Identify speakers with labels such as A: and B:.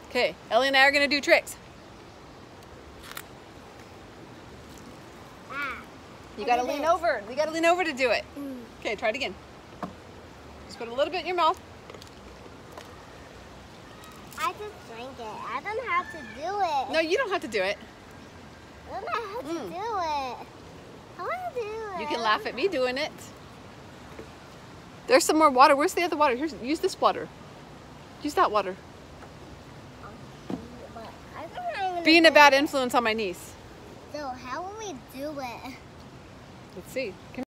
A: Okay, Ellie and I are gonna do tricks. You gotta lean over. We gotta lean over to do it. Okay, try it again. Just put a little bit in your mouth.
B: I just drink it. I don't have to do it.
A: No, you don't have to do it.
B: I don't have to do it. I want to do it.
A: You can laugh at me doing it. There's some more water. Where's the other water? Here's, use this water. Use that water. Being a bad influence on my niece.
B: So how will we do it?
A: Let's see. Come